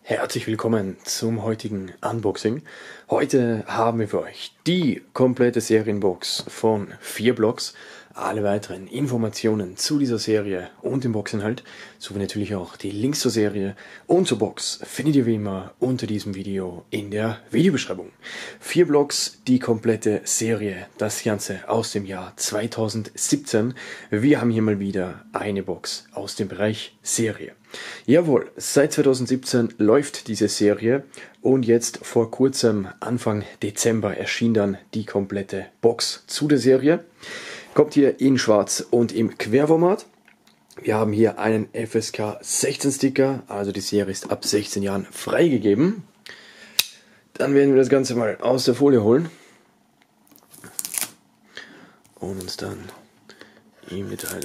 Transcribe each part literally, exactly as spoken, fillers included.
Herzlich willkommen zum heutigen Unboxing. Heute haben wir für euch die komplette Serienbox von vier Blocks. Alle weiteren Informationen zu dieser Serie und dem Boxinhalt, sowie natürlich auch die Links zur Serie und zur Box, findet ihr wie immer unter diesem Video in der Videobeschreibung. vier Blocks, die komplette Serie, das Ganze aus dem Jahr zweitausendsiebzehn. Wir haben hier mal wieder eine Box aus dem Bereich Serie. Jawohl, seit zweitausendsiebzehn läuft diese Serie und jetzt vor kurzem, Anfang Dezember, erschien dann die komplette Box zu der Serie. Kommt hier in schwarz und im Querformat. Wir haben hier einen F S K sechzehn Sticker, also die Serie ist ab sechzehn Jahren freigegeben. Dann werden wir das Ganze mal aus der Folie holen und uns dann im Detail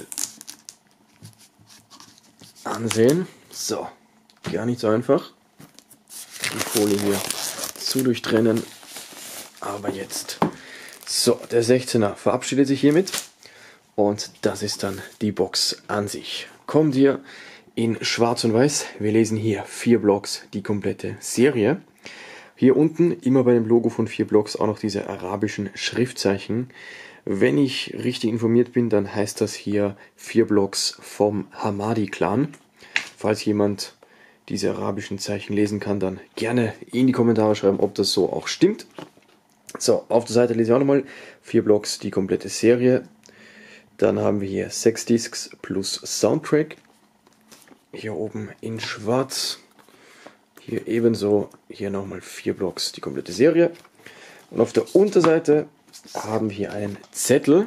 ansehen. So, gar nicht so einfach, die Folie hier zu durchtrennen, aber jetzt. So, der sechzehner verabschiedet sich hiermit und das ist dann die Box an sich. Kommt hier in schwarz und weiß. Wir lesen hier vier Blocks, die komplette Serie. Hier unten, immer bei dem Logo von vier Blocks, auch noch diese arabischen Schriftzeichen. Wenn ich richtig informiert bin, dann heißt das hier vier Blocks vom Hamadi-Clan. Falls jemand diese arabischen Zeichen lesen kann, dann gerne in die Kommentare schreiben, ob das so auch stimmt. So, auf der Seite lese ich auch nochmal vier Blocks, die komplette Serie. Dann haben wir hier sechs Discs plus Soundtrack. Hier oben in schwarz. Hier ebenso, hier nochmal vier Blocks, die komplette Serie. Und auf der Unterseite haben wir hier einen Zettel.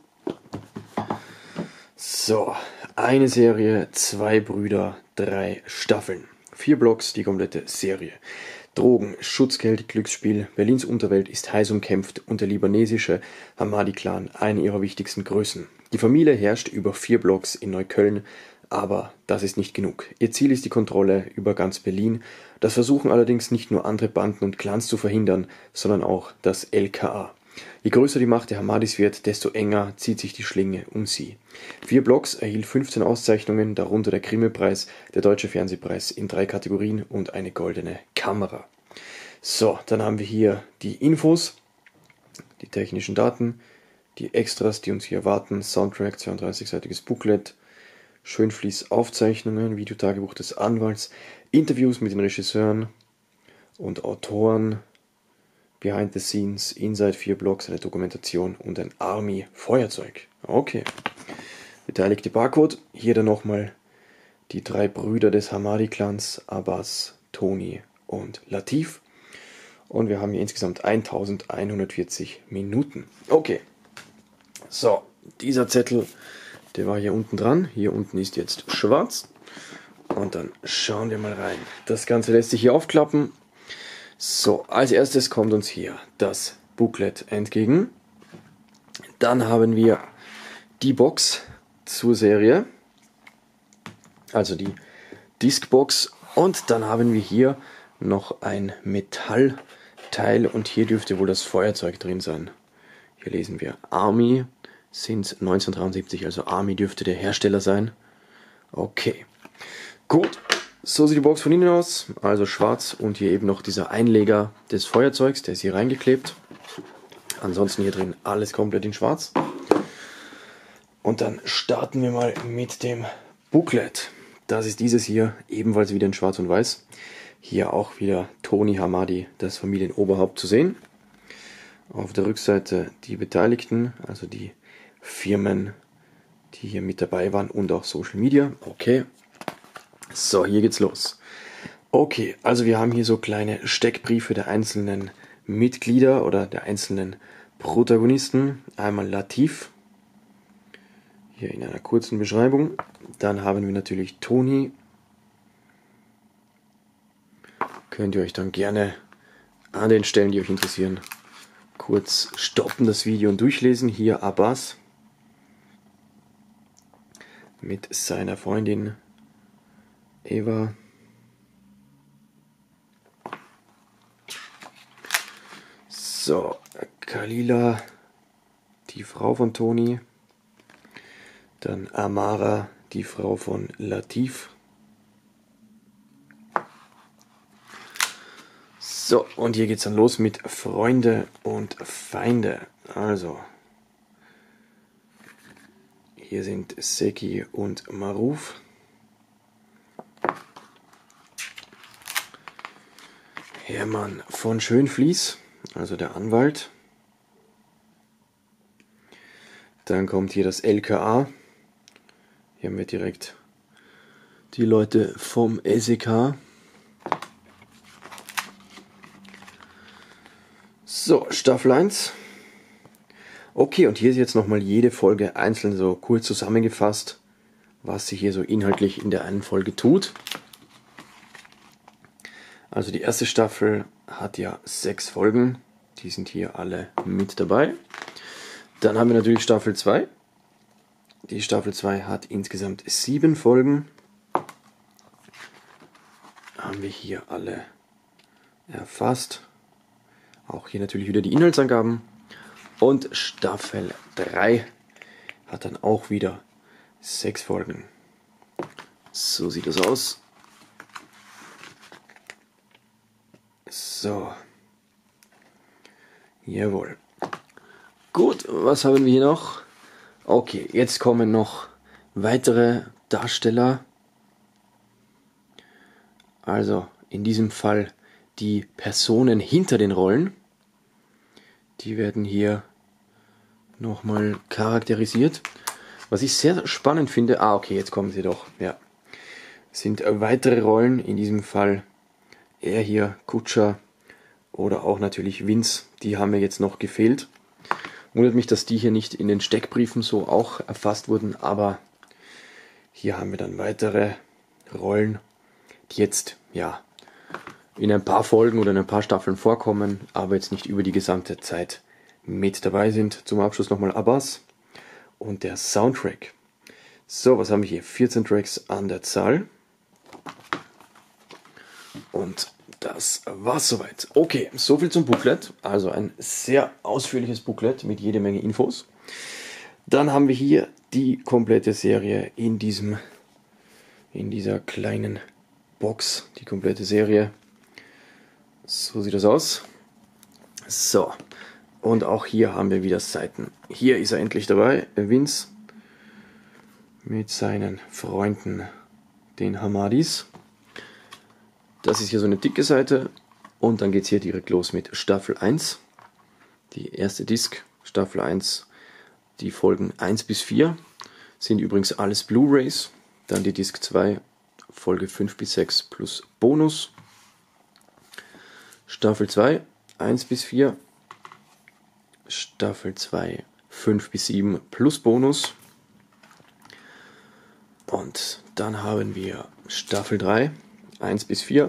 So, eine Serie, zwei Brüder, drei Staffeln. Vier Blocks, die komplette Serie. Drogen, Schutzgeld, Glücksspiel. Berlins Unterwelt ist heiß umkämpft und der libanesische Hamadi-Clan eine ihrer wichtigsten Größen. Die Familie herrscht über vier Blocks in Neukölln, aber das ist nicht genug. Ihr Ziel ist die Kontrolle über ganz Berlin. Das versuchen allerdings nicht nur andere Banden und Clans zu verhindern, sondern auch das L K A. Je größer die Macht der Hamadis wird, desto enger zieht sich die Schlinge um sie. Vier Blocks erhielt fünfzehn Auszeichnungen, darunter der Grimme-Preis, der Deutsche Fernsehpreis in drei Kategorien und eine goldene Kamera. So, dann haben wir hier die Infos, die technischen Daten, die Extras, die uns hier erwarten, Soundtrack, zweiunddreißigseitiges Booklet, Schönfließ-Aufzeichnungen, Videotagebuch des Anwalts, Interviews mit den Regisseuren und Autoren, Behind the Scenes, Inside vier Blocks, eine Dokumentation und ein Army-Feuerzeug. Okay. Beteiligte Barcode. Hier dann nochmal die drei Brüder des Hamadi-Clans, Abbas, Toni und Latif. Und wir haben hier insgesamt eintausendeinhundertvierzig Minuten. Okay. So, dieser Zettel, der war hier unten dran. Hier unten ist jetzt schwarz. Und dann schauen wir mal rein. Das Ganze lässt sich hier aufklappen. So, als erstes kommt uns hier das Booklet entgegen. Dann haben wir die Box zur Serie, also die Discbox. Und dann haben wir hier noch ein Metallteil und hier dürfte wohl das Feuerzeug drin sein. Hier lesen wir Army, sind neunzehnhundertdreiundsiebzig, also Army dürfte der Hersteller sein. Okay, gut. So sieht die Box von innen aus, also schwarz und hier eben noch dieser Einleger des Feuerzeugs, der ist hier reingeklebt. Ansonsten hier drin alles komplett in schwarz. Und dann starten wir mal mit dem Booklet. Das ist dieses hier, ebenfalls wieder in schwarz und weiß. Hier auch wieder Toni Hamadi, das Familienoberhaupt, zu sehen. Auf der Rückseite die Beteiligten, also die Firmen, die hier mit dabei waren und auch Social Media. Okay. So, hier geht's los. Okay, also wir haben hier so kleine Steckbriefe der einzelnen Mitglieder oder der einzelnen Protagonisten. Einmal Latif, hier in einer kurzen Beschreibung. Dann haben wir natürlich Toni. Könnt ihr euch dann gerne an den Stellen, die euch interessieren, kurz stoppen das Video und durchlesen. Hier Abbas mit seiner Freundin Eva. So, Kalila, die Frau von Toni. Dann Amara, die Frau von Latif. So, und hier geht's dann los mit Freunde und Feinde. Also, hier sind Seki und Maruf. Hermann von Schönfließ, also der Anwalt. Dann kommt hier das L K A. Hier haben wir direkt die Leute vom S E K. So, Staffel eins. Okay, und hier ist jetzt nochmal jede Folge einzeln so kurz zusammengefasst, was sich hier so inhaltlich in der einen Folge tut. Also die erste Staffel hat ja sechs Folgen, die sind hier alle mit dabei. Dann haben wir natürlich Staffel zwei. Die Staffel zwei hat insgesamt sieben Folgen. Haben wir hier alle erfasst. Auch hier natürlich wieder die Inhaltsangaben. Und Staffel drei hat dann auch wieder sechs Folgen. So sieht das aus. So. Jawohl. Gut, was haben wir hier noch? Okay, jetzt kommen noch weitere Darsteller. Also in diesem Fall die Personen hinter den Rollen. Die werden hier nochmal charakterisiert. Was ich sehr spannend finde, ah okay, jetzt kommen sie doch, ja. Sind weitere Rollen, in diesem Fall er hier, Kutscher oder auch natürlich Vince, die haben mir jetzt noch gefehlt. Wundert mich, dass die hier nicht in den Steckbriefen so auch erfasst wurden, aber hier haben wir dann weitere Rollen, die jetzt ja in ein paar Folgen oder in ein paar Staffeln vorkommen, aber jetzt nicht über die gesamte Zeit mit dabei sind. Zum Abschluss nochmal Abbas und der Soundtrack. So, was haben wir hier? vierzehn Tracks an der Zahl. Und das war's soweit. Okay, soviel zum Booklet. Also ein sehr ausführliches Booklet mit jede Menge Infos. Dann haben wir hier die komplette Serie in diesem, in dieser kleinen Box. Die komplette Serie. So sieht das aus. So, und auch hier haben wir wieder Seiten. Hier ist er endlich dabei, Vince, mit seinen Freunden, den Hamadis. Das ist hier so eine dicke Seite und dann geht es hier direkt los mit Staffel eins. Die erste Disc, Staffel eins, die Folgen eins bis vier sind übrigens alles Blu-rays. Dann die Disc zwei, Folge fünf bis sechs plus Bonus. Staffel zwei, eins bis vier. Staffel zwei, fünf bis sieben plus Bonus. Und dann haben wir Staffel drei, eins bis vier.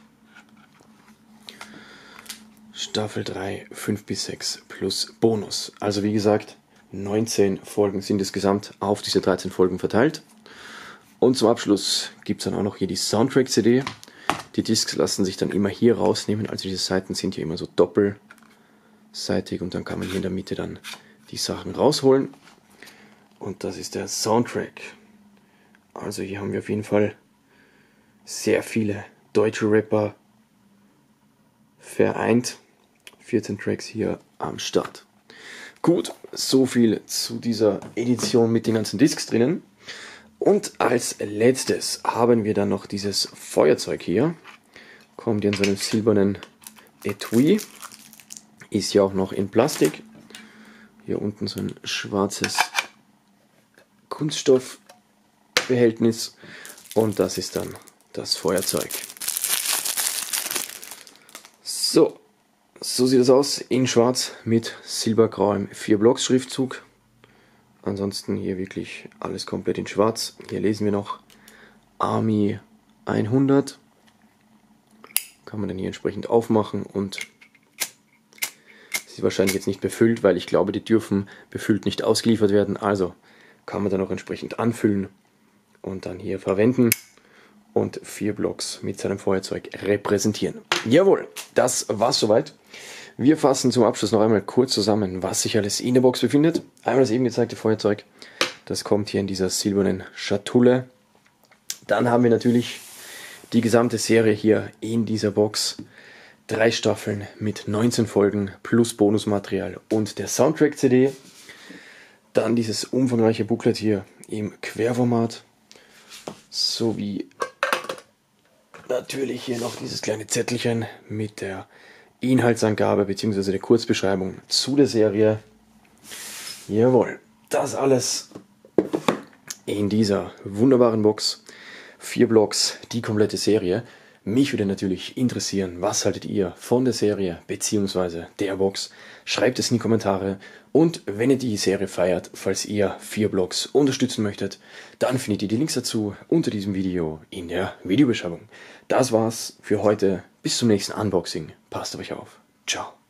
Staffel drei, fünf bis sechs plus Bonus. Also wie gesagt, neunzehn Folgen sind insgesamt auf diese dreizehn Folgen verteilt. Und zum Abschluss gibt es dann auch noch hier die Soundtrack-C D. Die Discs lassen sich dann immer hier rausnehmen, also diese Seiten sind hier immer so doppelseitig und dann kann man hier in der Mitte dann die Sachen rausholen. Und das ist der Soundtrack. Also hier haben wir auf jeden Fall sehr viele deutsche Rapper vereint. vierzehn Tracks hier am Start. Gut, so viel zu dieser Edition mit den ganzen Discs drinnen. Und als letztes haben wir dann noch dieses Feuerzeug hier. Kommt in so einem silbernen Etui. Ist ja auch noch in Plastik. Hier unten so ein schwarzes Kunststoffbehältnis. Und das ist dann das Feuerzeug. So, so sieht es aus. In schwarz mit silbergrauem vier Blocks Schriftzug. Ansonsten hier wirklich alles komplett in schwarz. Hier lesen wir noch Army hundert. Kann man dann hier entsprechend aufmachen und sie ist wahrscheinlich jetzt nicht befüllt, weil ich glaube, die dürfen befüllt nicht ausgeliefert werden. Also kann man dann auch entsprechend anfüllen und dann hier verwenden und vier Blocks mit seinem Feuerzeug repräsentieren. Jawohl, das war's soweit. Wir fassen zum Abschluss noch einmal kurz zusammen, was sich alles in der Box befindet. Einmal das eben gezeigte Feuerzeug, das kommt hier in dieser silbernen Schatulle. Dann haben wir natürlich die gesamte Serie hier in dieser Box. Drei Staffeln mit neunzehn Folgen plus Bonusmaterial und der Soundtrack-C D. Dann dieses umfangreiche Booklet hier im Querformat. Sowie natürlich hier noch dieses kleine Zettelchen mit der Inhaltsangabe bzw. der Kurzbeschreibung zu der Serie. Jawohl, das alles in dieser wunderbaren Box. Vier Blocks, die komplette Serie. Mich würde natürlich interessieren, was haltet ihr von der Serie bzw. der Box? Schreibt es in die Kommentare. Und wenn ihr die Serie feiert, falls ihr vier Blocks unterstützen möchtet, dann findet ihr die Links dazu unter diesem Video in der Videobeschreibung. Das war's für heute. Bis zum nächsten Unboxing. Passt auf euch auf. Ciao.